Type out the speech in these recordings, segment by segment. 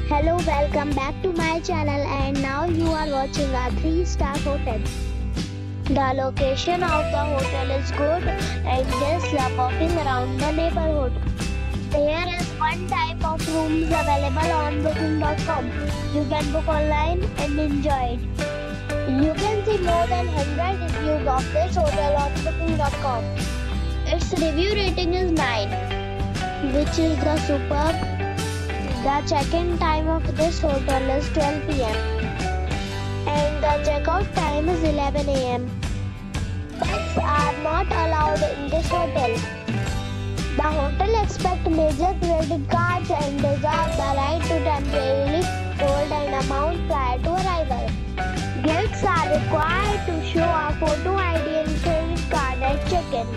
Hello, welcome back to my channel, and now you are watching a 3-star hotel. The location of the hotel is good and guests love walking around the neighborhood. There is one type of rooms available on booking.com. You can book online and enjoy it. You can see more than 100 reviews of this hotel on booking.com. Its review rating is 9, which is the superb. The check-in time of this hotel is 12 p.m. and the check-out time is 11 a.m. Pets are not allowed in this hotel. The hotel accepts major credit cards and reserves the right to temporarily hold an amount prior to arrival. Guests are required to show a photo ID and credit card at check-in.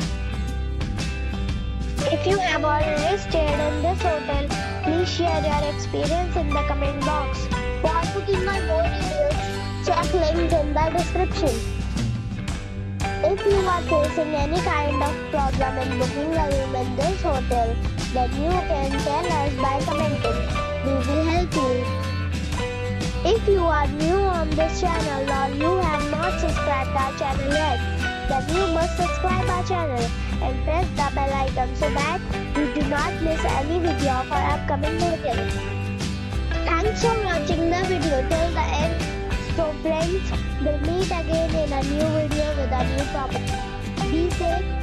If you have already stayed in this hotel, please share your experience in the comment box. For booking or more details, check links in the description. If you are facing any kind of problem in booking a room in this hotel, then you can tell us by commenting. We will help you. If you are new on this channel or you have not subscribed our channel yet, then you must subscribe our channel and press the bell icon so that you do not miss any video of our upcoming hotels. Thanks for watching the video till the end. So friends, we'll meet again in a new video with a new property. Be safe.